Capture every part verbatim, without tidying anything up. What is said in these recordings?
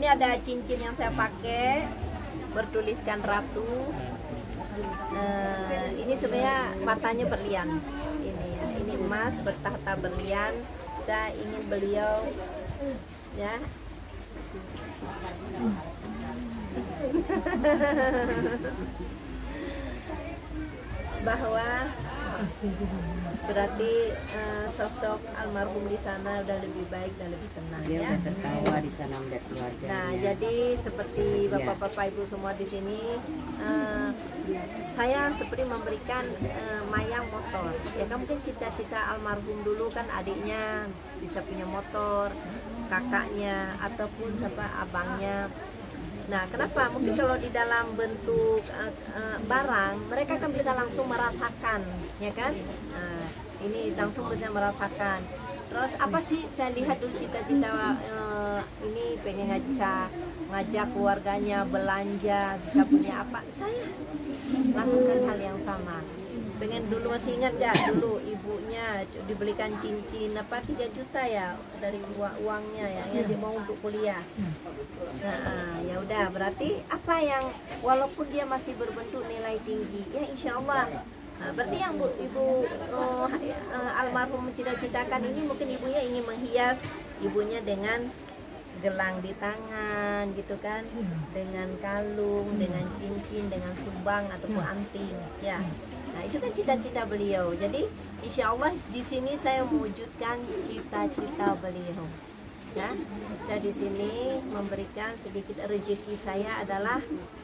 Ini ada cincin yang saya pakai bertuliskan Ratu. Uh, ini sebenarnya matanya berlian. Ini ya, ini emas bertahta berlian. Saya ingin beliau ya bahwa berarti uh, sosok almarhum di sana udah lebih baik dan lebih tenang. Dia ya. udah tertawa di sana melihat keluarga. Nah, jadi seperti bapak-bapak ibu semua di sini, uh, saya seperti memberikan uh, Mayang motor. Ya kan mungkin cita-cita almarhum dulu kan adiknya bisa punya motor, kakaknya ataupun siapa abangnya. Nah, kenapa? Mungkin kalau di dalam bentuk uh, uh, barang, mereka kan bisa langsung merasakan, ya kan? Nah, ini langsung bisa merasakan. Terus apa sih? Saya lihat dulu cita-cita uh, ini pengen ngajak ngajak keluarganya belanja, bisa punya apa? Saya lakukan hal yang sama. Pengen dulu, masih ingat gak dulu ibunya dibelikan cincin apa tiga juta ya dari uangnya ya yang dia mau untuk kuliah. Nah, ya udah berarti apa yang walaupun dia masih berbentuk nilai tinggi ya insya Allah. Nah, berarti yang bu, ibu uh, uh, almarhum cita-citakan ini mungkin ibunya ingin menghias ibunya dengan gelang di tangan gitu kan, dengan kalung, dengan cincin, dengan sumbang ataupun anting ya. Nah, itu kan cita-cita beliau. Jadi insya Allah di sini saya mewujudkan cita-cita beliau. Ya, saya di sini memberikan sedikit rezeki saya adalah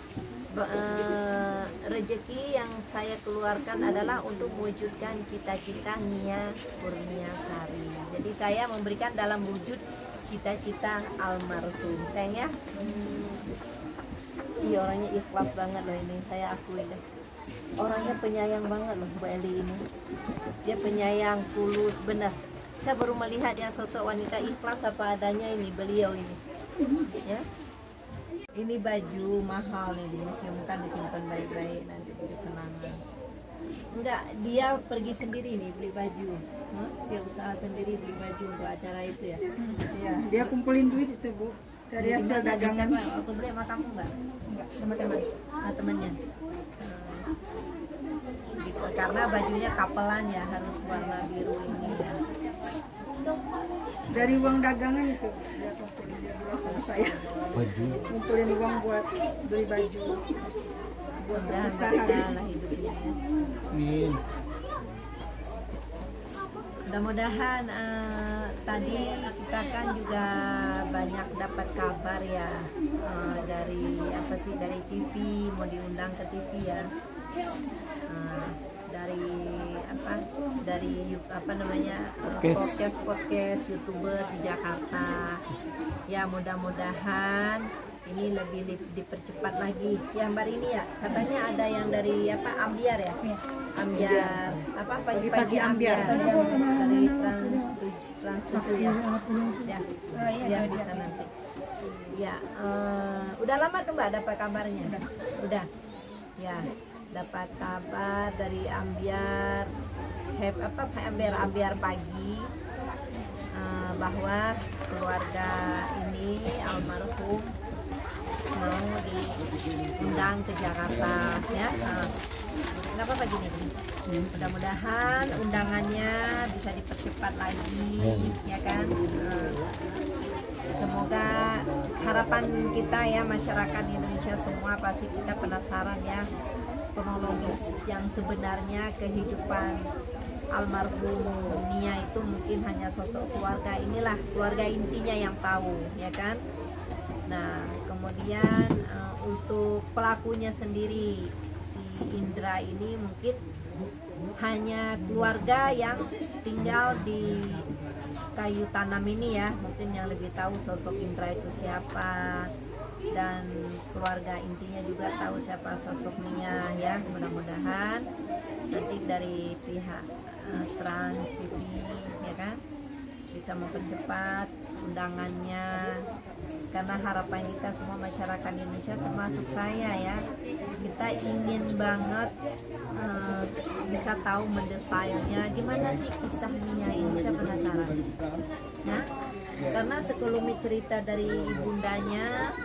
uh, rezeki yang saya keluarkan adalah untuk mewujudkan cita-cita Nia Kurniasari. Jadi saya memberikan dalam wujud cita-cita almarhum. Sayang ya. Hmm. Iya, orangnya ikhlas banget loh ini, saya akui deh. Orangnya penyayang banget loh Bu Eli ini. Dia penyayang, tulus, benar. Saya baru melihat ya sosok wanita ikhlas apa adanya ini, beliau ini. Ya. Ini baju mahal nih, dimuseumkan, disimpan baik-baik nanti jadi kenangan. Enggak, dia pergi sendiri nih beli baju. Huh? Dia usaha sendiri beli baju untuk acara itu ya. Iya, dia kumpulin duit itu Bu dari hasil dagangan. Aku beli sama kamu enggak? Enggak, sama teman. Nah, temannya. Gitu, karena bajunya kapelan ya harus warna biru ini ya. Dari uang dagangan itu dia kumpulin, dia bilang sama saya. Baju. Kumpulin uang buat beli baju. Buat Mudah-mudahan usaha. lah hidupnya ya. Amin. Mudah-mudahan uh, tadi kita kan juga banyak dapat kabar ya uh, dari apa sih dari T V, mau diundang ke T V ya. Uh, dari apa dari apa namanya uh, podcast podcast youtuber di Jakarta ya, mudah-mudahan ini lebih, lebih dipercepat lagi ya Mbak ini ya, katanya ada yang dari apa Ambiar ya, Ambiar apa pagi-pagi Ambiar dari trans trans itu ya ya ya bisa nanti ya. Uh, udah lama tuh Mbak dapat kabarnya? Udah ya, dapat kabar dari Ambiar have, apa Ambiar Ambiar pagi uh, bahwa keluarga ini almarhum mau diundang ke Jakarta ya. Uh, nggak apa-apa gini, mudah-mudahan undangannya bisa dipercepat lagi ya kan. Uh, semoga harapan kita ya masyarakat Indonesia semua pasti kita penasaran ya kronologis yang sebenarnya kehidupan almarhum Nia itu. Mungkin hanya sosok keluarga inilah, keluarga intinya yang tahu ya kan. Nah kemudian uh, untuk pelakunya sendiri si Indra ini mungkin hanya keluarga yang tinggal di kayu tanam ini ya, mungkin yang lebih tahu sosok Indra itu siapa, dan keluarga intinya juga tahu siapa sosok Nia ya. Mudah-mudahan nanti dari pihak uh, Trans T V ya kan bisa mempercepat undangannya, karena harapan kita semua masyarakat Indonesia termasuk saya ya, kita ingin banget uh, bisa tahu mendetailnya gimana sih kisah Nia ini. Saya penasaran ya, karena sekelumit cerita dari ibundanya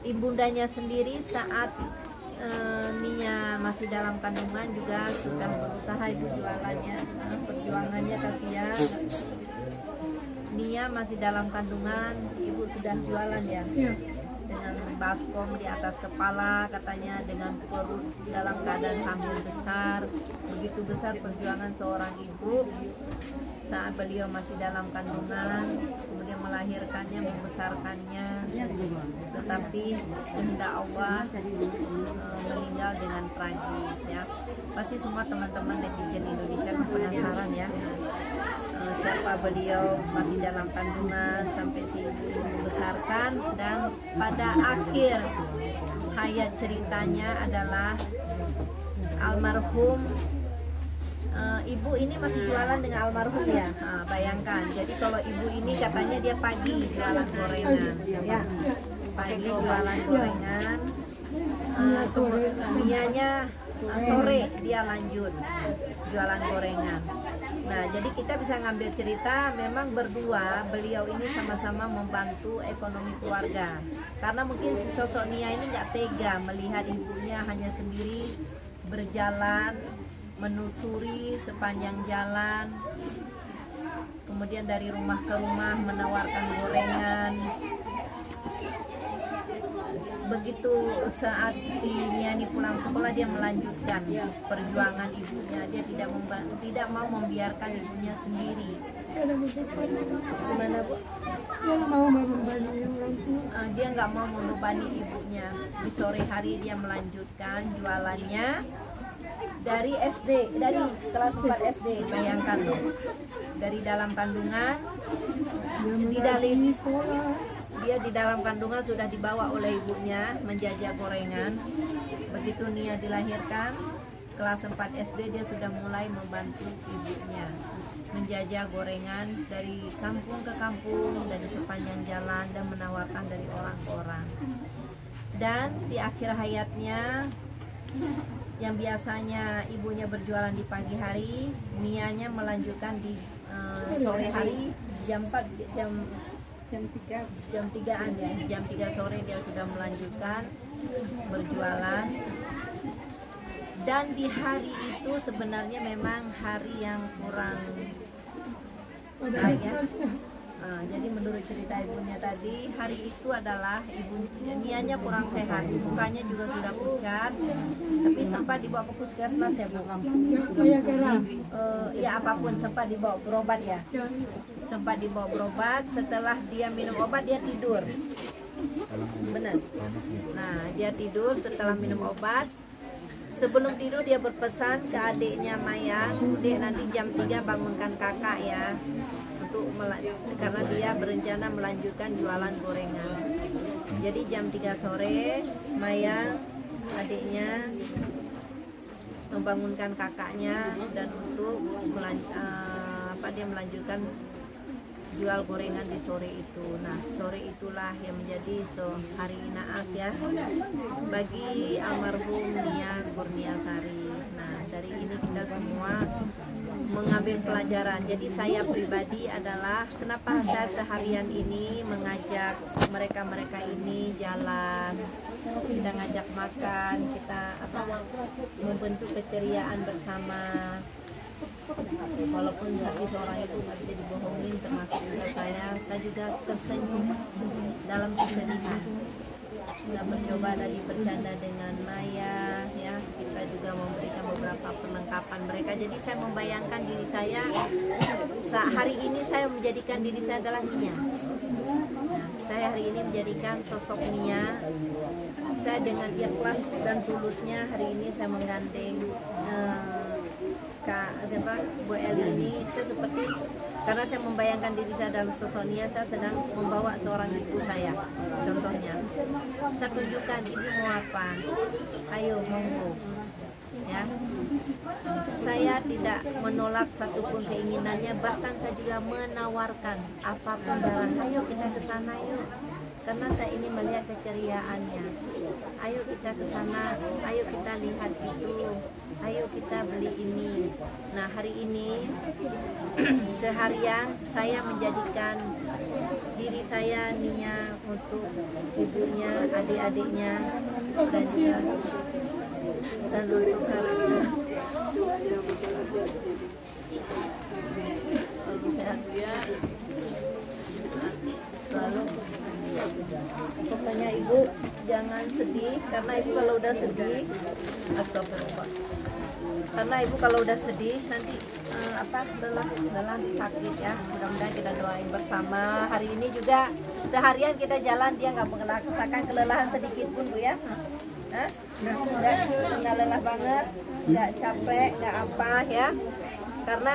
ibundanya sendiri saat uh, Nia masih dalam kandungan juga sudah berusaha ibu jualannya, uh, perjuangannya kasihan. Nia masih dalam kandungan, ibu sudah jualan ya, dengan baskom di atas kepala katanya, dengan perut dalam keadaan hamil besar. Begitu besar perjuangan seorang ibu saat beliau masih dalam kandungan, kemudian melahirkannya, membesarkannya, tetapi kehendak Allah uh, meninggal dengan tragis ya. Pasti semua teman-teman netizen Indonesia penasaran ya, uh, siapa beliau masih dalam kandungan sampai si ibu ini membesarkan, dan pada akhir hayat ceritanya adalah almarhum. Uh, ibu ini masih jualan dengan almarhum ya, uh, bayangkan. Jadi kalau ibu ini katanya dia pagi jualan gorengan, ya, pagi jualan gorengan, uh, Nianya uh, sore dia lanjut jualan gorengan. Nah, jadi kita bisa ngambil cerita, memang berdua beliau ini sama-sama membantu ekonomi keluarga. Karena mungkin si sosok Nia ini nggak tega melihat ibunya hanya sendiri berjalan, menusuri sepanjang jalan, kemudian dari rumah ke rumah menawarkan gorengan. Begitu saat si Niani pulang sekolah, dia melanjutkan perjuangan ibunya. Dia tidak memba- tidak mau membiarkan ibunya sendiri. Gimana Bu? Dia mau membebani orang tua. Uh, dia nggak mau membebani ibunya. Di sore hari dia melanjutkan jualannya dari S D, dari kelas empat S D, bayangkan loh, dari dalam kandungan, di dalam dia di dalam kandungan sudah dibawa oleh ibunya menjajah gorengan. Begitu Nia dilahirkan, kelas empat S D dia sudah mulai membantu ibunya menjajah gorengan dari kampung ke kampung, dari sepanjang jalan, dan menawarkan dari orang ke orang. Dan di akhir hayatnya, yang biasanya ibunya berjualan di pagi hari, Nianya melanjutkan di uh, sore hari jam empat, jam jam tiga, jam tigaan ya, jam tiga sore dia sudah melanjutkan berjualan. Dan di hari itu sebenarnya memang hari yang kurang baik ya. Uh, jadi menurut cerita ibunya tadi, hari itu adalah ibu Nianya kurang sehat, mukanya juga sudah pucat, tapi sempat dibawa ke puskesmas ya Bu. Uh, ya apapun, sempat dibawa berobat ya, sempat dibawa berobat. Setelah dia minum obat dia tidur, benar. Nah dia tidur setelah minum obat. Sebelum tidur dia berpesan ke adiknya Maya, "Dek, nanti jam tiga bangunkan kakak ya." Untuk karena dia berencana melanjutkan jualan gorengan. Jadi jam tiga sore Maya adiknya membangunkan kakaknya dan untuk melan, uh, apa dia melanjutkan jual gorengan di sore itu. Nah, sore itulah yang menjadi so, hari naas ya bagi almarhum Nia Kurniasari. Nah, dari ini kita semua mengambil pelajaran. Jadi saya pribadi adalah kenapa saya seharian ini mengajak mereka-mereka ini jalan, kita ngajak makan, kita apa, membentuk keceriaan bersama. Walaupun hati seorang itu nggak bisa dibohongin, termasuk juga saya, saya juga tersenyum dalam kesedihan. Saya mencoba tadi bercanda dengan Maya, ya kita juga memberikan beberapa perlengkapan mereka. Jadi saya membayangkan diri saya, hari ini saya menjadikan diri saya adalah Nia. Nah, saya hari ini menjadikan sosok Nia. Saya dengan ikhlas dan tulusnya hari ini saya menggandeng uh, Kak apa, Bu Eli ini. Saya seperti, karena saya membayangkan diri saya dalam sosok Nia, saya sedang membawa seorang ibu saya. Contohnya, saya tunjukkan ibu mau apa, ayo monggo. Ya, saya tidak menolak satupun keinginannya, bahkan saya juga menawarkan apapun barang. Ayo kita ke sana yuk, karena saya ini melihat keceriaannya. Ayo kita ke sana, ayo kita lihat itu, ayo kita beli ini. Nah hari ini seharian saya menjadikan diri diri saya niat untuk ibunya, adik-adiknya, dan juga dan untuk kalian. Selalu pokoknya ibu jangan sedih, karena ibu kalau udah sedih, astagfirullah. Karena ibu kalau udah sedih nanti uh, apa lelah lelah sakit ya. Mudah-mudahan kita doain bersama. Hari ini juga seharian kita jalan dia nggak merasakan kelelahan sedikit pun bu ya. Hah? Nggak nggak lelah banget, nggak capek, nggak apa ya. Karena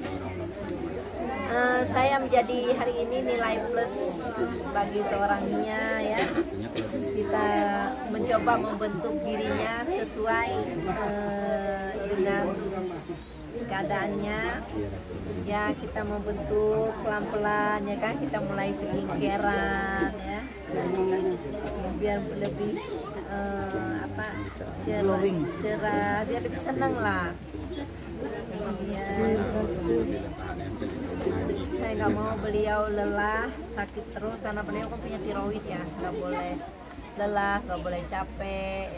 uh, saya menjadi hari ini nilai plus bagi seorang Nia ya. Kita mencoba membentuk dirinya sesuai uh, dengan keadaannya ya. Kita membentuk pelan-pelan ya kan, kita mulai skincarean ya, biar lebih uh, apa cerah, cerah biar lebih senang lah ya. Saya nggak mau beliau lelah sakit terus, karena beliau kan punya tiroid ya, nggak boleh lelah, nggak boleh capek.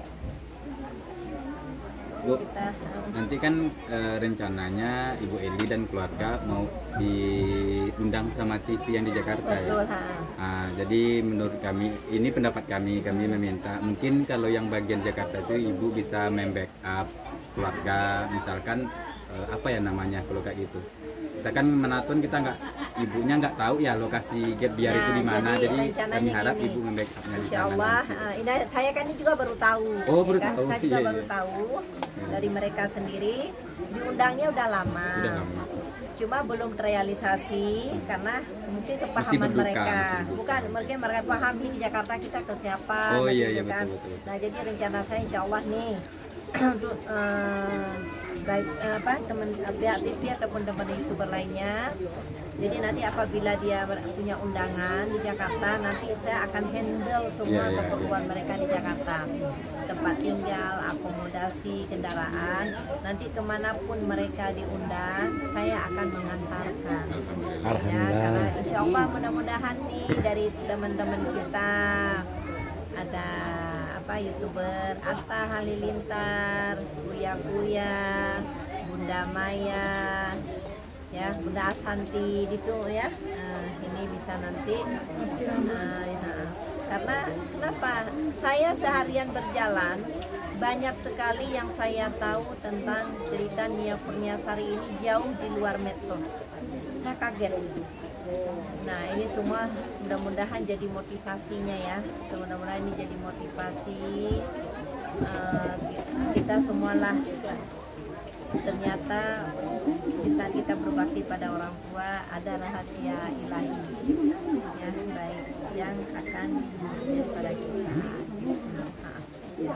Bu, Kita, nanti kan e, rencananya Ibu Eli dan keluarga mau diundang sama T V yang di Jakarta betul, ya. ha. Nah, jadi menurut kami, ini pendapat kami, kami meminta mungkin kalau yang bagian Jakarta itu Ibu bisa membackup keluarga, misalkan e, apa ya namanya kalau kayak gitu. Misalkan Menaton kita nggak, ibunya nggak tahu ya lokasi gap biar Nah, itu di mana, jadi jadi, rencananya kami harap gini, Ibu membackupnya di Insya sana. Allah, nanti. uh, ini saya kan ini juga baru tahu, Oh, baru ya kan? tahu. Saya juga Iya, baru iya. tahu dari mereka sendiri. Diundangnya udah lama, Udah lama. cuma belum terrealisasi karena mungkin Masih kepahaman berduka, mereka. masih berduka. Bukan, mereka mereka pahami di Jakarta kita ke siapa. Oh, nanti iya, gitu iya, kan. betul, betul. Nah jadi rencana saya Insya Allah nih untuk uh, baik eh, apa teman pihak T V ataupun teman YouTuber lainnya. Jadi nanti apabila dia punya undangan di Jakarta, nanti saya akan handle semua Yeah, yeah, keperluan mereka di Jakarta, tempat tinggal, akomodasi, kendaraan. Nanti kemanapun mereka diundang, saya akan mengantarkan. Ya, karena Insya Allah mudah-mudahan nih dari teman-teman kita ada apa YouTuber Atta Halilintar, Buya Buya, Bunda Maya, ya Bunda Asanti gitu ya. Nah, ini bisa nanti nah, ya. Karena kenapa saya seharian berjalan banyak sekali yang saya tahu tentang cerita Nia Kurniasari ini jauh di luar medsos. Saya kaget. Nah ini semua mudah-mudahan jadi motivasinya ya. Mudah-mudahan ini jadi motivasi uh, kita semualah. Ternyata di saat kita berbakti pada orang tua ada rahasia ilahi yang baik yang akan menjadi pada kita. Nah, ya.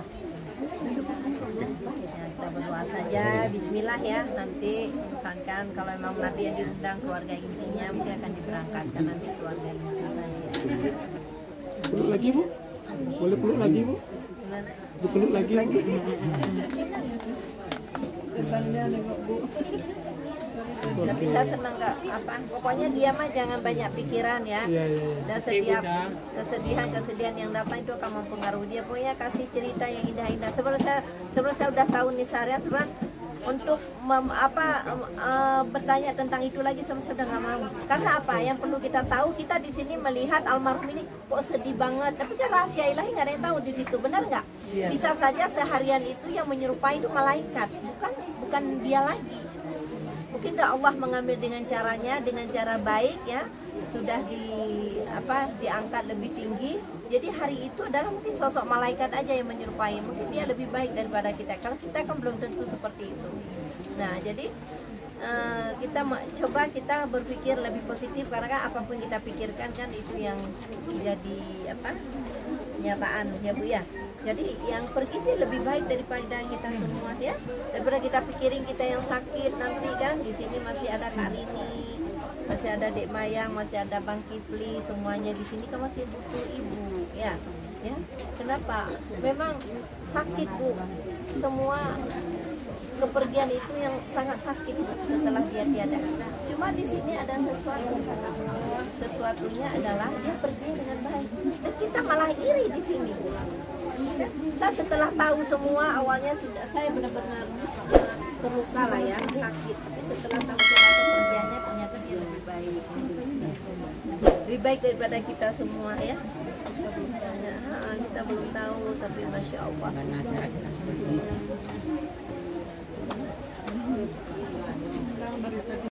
Ya, kita berdoa saja, Bismillah ya. Nanti misalkan kalau memang nanti yang diundang keluarga intinya mungkin akan diberangkatkan nanti keluarga inti saja. Peluk lagi bu? Boleh peluk lagi bu? Gimana? Dipeluk lagi lagi. Tapi saya senang nggak apa, pokoknya dia mah jangan banyak pikiran ya. Iya iya. iya. Dan setiap kesedihan kesedihan yang datang itu akan mempengaruhi dia. Pokoknya kasih cerita yang indah-indah. Sebelum saya sebelum saya udah tahu nih seharian sebenarnya untuk mem, apa uh, bertanya tentang itu lagi sama saya udah nggak mau. Karena apa? Yang perlu kita tahu, kita di sini melihat almarhum ini kok sedih banget. Tapi kan rahasia ilahi nggak ada yang tahu di situ, benar nggak? Bisa saja seharian itu yang menyerupai itu malaikat, bukan bukan dia lagi. Mungkin Allah mengambil dengan caranya, dengan cara baik ya, sudah di apa diangkat lebih tinggi. Jadi hari itu adalah mungkin sosok malaikat aja yang menyerupai. Mungkin dia lebih baik daripada kita. Kalau kita kan belum tentu seperti itu. Nah jadi uh, kita coba kita berpikir lebih positif, karena kan apapun kita pikirkan kan itu yang jadi apa kenyataan ya Bu ya. Jadi yang pergi itu lebih baik daripada kita semua ya. Daripada kita pikirin kita yang sakit nanti kan. Di sini masih ada Kak Rini, masih ada Dek Mayang, masih ada Bang Kifli, semuanya di sini kan masih butuh ibu ya. Ya. Kenapa? Memang sakit Bu. Semua kepergian itu yang sangat sakit setelah dia tiada. Cuma di sini ada sesuatu, sesuatunya adalah dia pergi dengan baik. Dan kita malah iri di sini. Saya setelah tahu semua awalnya sudah saya benar-benar uh, terluka lah ya, sakit. Tapi setelah tahu semua kepergiannya ternyata dia lebih baik. Lebih baik daripada kita semua ya. Ya, kita belum tahu tapi masya Allah. Karena acara kita seperti itu.